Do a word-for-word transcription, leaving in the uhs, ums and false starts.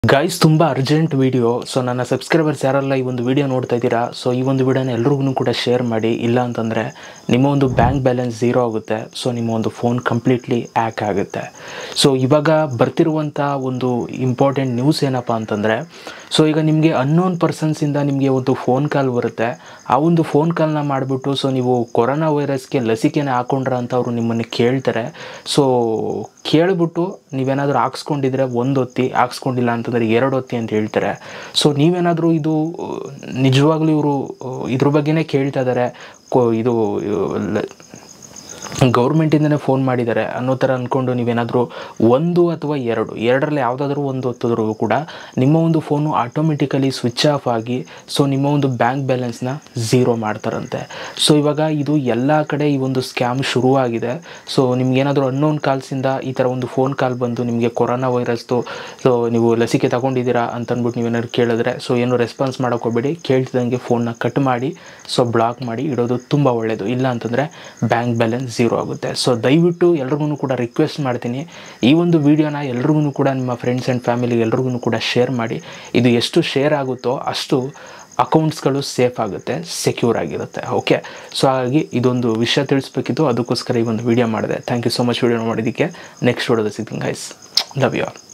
Guys ತುಂಬ urgent video. So ನನ್ನ subscribers ಯಾರೆಲ್ಲ ಈ ಒಂದು ವಿಡಿಯೋ ನೋಡ್ತಾ ಇದ್ದೀರಾ, ಸೊ ಈ ಒಂದು ವಿಡಿಯೋನ ಎಲ್ರಿಗೂ ಕೂಡ ಶೇರ್ ಮಾಡಿ. ಇಲ್ಲ ಅಂತಂದರೆ ನಿಮ್ಮ ಒಂದು ಬ್ಯಾಂಕ್ ಬ್ಯಾಲೆನ್ಸ್ ಝೀರೋ ಆಗುತ್ತೆ. ಸೊ ನಿಮ್ಮ ಒಂದು ಫೋನ್ ಕಂಪ್ಲೀಟ್ಲಿ ಹ್ಯಾಕ್ ಆಗುತ್ತೆ. ಸೊ ಇವಾಗ ಬರ್ತಿರುವಂಥ ಒಂದು ಇಂಪಾರ್ಟೆಂಟ್ ನ್ಯೂಸ್ ಏನಪ್ಪ ಅಂತಂದರೆ, ಸೊ ಈಗ ನಿಮಗೆ ಅನ್ನೋನ್ ಪರ್ಸನ್ಸಿಂದ ನಿಮಗೆ ಒಂದು ಫೋನ್ ಕಾಲ್ ಬರುತ್ತೆ. ಆ ಒಂದು ಫೋನ್ ಕಾಲ್ನ ಮಾಡಿಬಿಟ್ಟು ಸೊ ನೀವು ಕೊರೋನಾ ವೈರಸ್ಗೆ ಲಸಿಕೆನ ಹಾಕೊಂಡ್ರ ಅಂತ ಅವರು ನಿಮ್ಮನ್ನು ಕೇಳ್ತಾರೆ. ಸೊ ಕೇಳಿಬಿಟ್ಟು ನೀವೇನಾದರೂ ಹಾಕ್ಸ್ಕೊಂಡಿದ್ರೆ ಒಂದು ಹೊತ್ತಿ, ಹಾಕ್ಸ್ಕೊಂಡಿಲ್ಲ ಅಂತಂದರೆ ಎರಡು ಹೊತ್ತಿ ಅಂತ ಹೇಳ್ತಾರೆ. ಸೊ ನೀವೇನಾದರೂ ಇದು ನಿಜವಾಗ್ಲೂ ಇವರು ಇದ್ರ ಬಗ್ಗೆನೇ ಕೇಳ್ತಾ ಇದ್ದಾರೆ, ಕೊ ಇದು ಗೌರ್ಮೆಂಟಿಂದನೇ ಫೋನ್ ಮಾಡಿದ್ದಾರೆ ಅನ್ನೋ ಥರ ಅಂದ್ಕೊಂಡು ನೀವೇನಾದರೂ ಒಂದು ಅಥವಾ ಎರಡು ಎರಡರಲ್ಲಿ ಯಾವುದಾದ್ರೂ ಒಂದು ಹೊತ್ತಿದ್ರೂ ಕೂಡ ನಿಮ್ಮ ಒಂದು ಫೋನು ಆಟೋಮೆಟಿಕಲಿ ಸ್ವಿಚ್ ಆಫ್ ಆಗಿ ಸೊ ನಿಮ್ಮ ಒಂದು ಬ್ಯಾಂಕ್ ಬ್ಯಾಲೆನ್ಸ್ನ ಝೀರೋ ಮಾಡ್ತಾರಂತೆ. ಸೊ ಇವಾಗ ಇದು ಎಲ್ಲ ಕಡೆ ಈ ಒಂದು ಸ್ಕ್ಯಾಮ್ ಶುರುವಾಗಿದೆ. ಸೊ ನಿಮ್ಗೇನಾದರೂ ಅನ್ನೋನ್ ಕಾಲ್ಸಿಂದ ಈ ಥರ ಒಂದು ಫೋನ್ ಕಾಲ್ ಬಂದು ನಿಮಗೆ ಕೊರೋನಾ ವೈರಸ್ದು ಸೊ ನೀವು ಲಸಿಕೆ ತಗೊಂಡಿದ್ದೀರಾ ಅಂತಂದ್ಬಿಟ್ಟು ನೀವೇನಾದ್ರು ಕೇಳಿದ್ರೆ ಸೊ ಏನು ರೆಸ್ಪಾನ್ಸ್ ಮಾಡೋಕೆ ಹೋಗಬೇಡಿ. ಕೇಳ್ತಿದ್ದಂಗೆ ಫೋನ್ನ ಕಟ್ ಮಾಡಿ ಸೊ ಬ್ಲಾಕ್ ಮಾಡಿ ಇಡೋದು ತುಂಬ ಒಳ್ಳೆಯದು. ಇಲ್ಲ ಅಂತಂದರೆ ಬ್ಯಾಂಕ್ ಬ್ಯಾಲೆನ್ಸ್ ಝೀರೋ ಆಗುತ್ತೆ. ಸೊ ದಯವಿಟ್ಟು ಎಲ್ರಿಗೂ ಕೂಡ ರಿಕ್ವೆಸ್ಟ್ ಮಾಡ್ತೀನಿ, ಈ ಒಂದು ವಿಡಿಯೋನ ಎಲ್ರಿಗೂ ಕೂಡ ನಿಮ್ಮ ಫ್ರೆಂಡ್ಸ್ ಆ್ಯಂಡ್ ಫ್ಯಾಮಿಲಿ ಎಲ್ರಿಗೂ ಕೂಡ ಶೇರ್ ಮಾಡಿ. ಇದು ಎಷ್ಟು ಶೇರ್ ಆಗುತ್ತೋ ಅಷ್ಟು ಅಕೌಂಟ್ಸ್ಗಳು ಸೇಫ್ ಆಗುತ್ತೆ, ಸೆಕ್ಯೂರ್ ಆಗಿರುತ್ತೆ. ಓಕೆ, ಸೊ ಹಾಗಾಗಿ ಇದೊಂದು ವಿಷಯ ತಿಳಿಸ್ಬೇಕಿತ್ತು, ಅದಕ್ಕೋಸ್ಕರ ಈ ಒಂದು ವಿಡಿಯೋ ಮಾಡಿದೆ. Thank you so much video ಮಾಡಿದ್ದಕ್ಕೆ. ನೆಕ್ಸ್ಟ್ ವಿಡಿಯೋದ ಸಿಗ್ತೀನಿ ಗೈಸ್. Love you all.